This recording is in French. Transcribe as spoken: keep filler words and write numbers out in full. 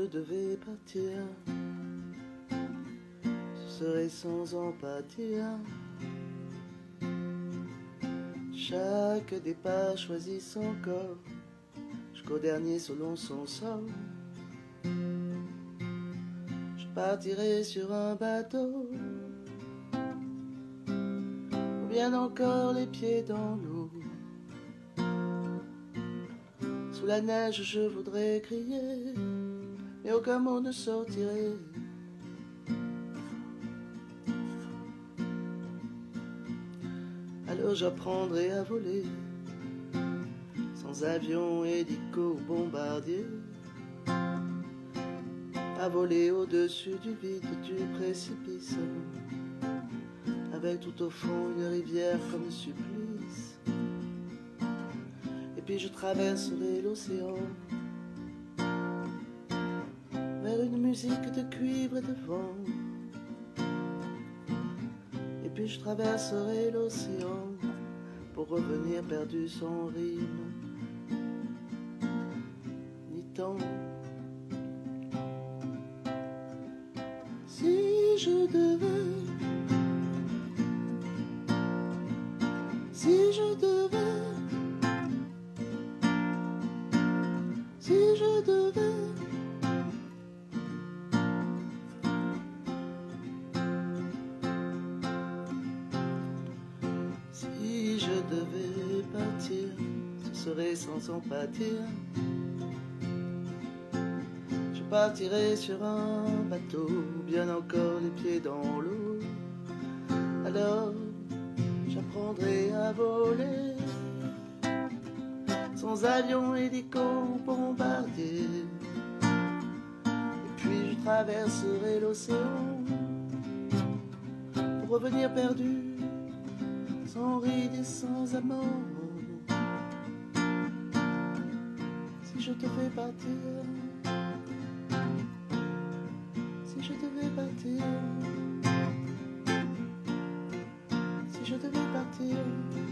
je devais partir, ce serait sans empathie. Chaque départ choisit son corps, jusqu'au dernier selon son sort. Je partirai sur un bateau, ou bien encore les pieds dans l'eau. Sous la neige je voudrais crier, mais aucun mot ne sortirait. Alors j'apprendrai à voler, sans avion, hélico, bombardier, à voler au-dessus du vide, du précipice, avec tout au fond une rivière comme supplice. Et puis je traverserai l'océan, vers une musique de cuivre et de vent. Et puis je traverserai l'océan, pour revenir perdu sans rime ni temps. Si je devais, si je devais, si je devais, si je devais partir, ce serait sans empathie. Je partirai sur un bateau, bien encore les pieds dans l'eau. Alors j'apprendrai à voler, sans avion, hélico ou bombardier. Et puis je traverserai l'océan, pour revenir perdu, sans ride et sans amour. Si je devais partir, si je devais partir, si je devais partir.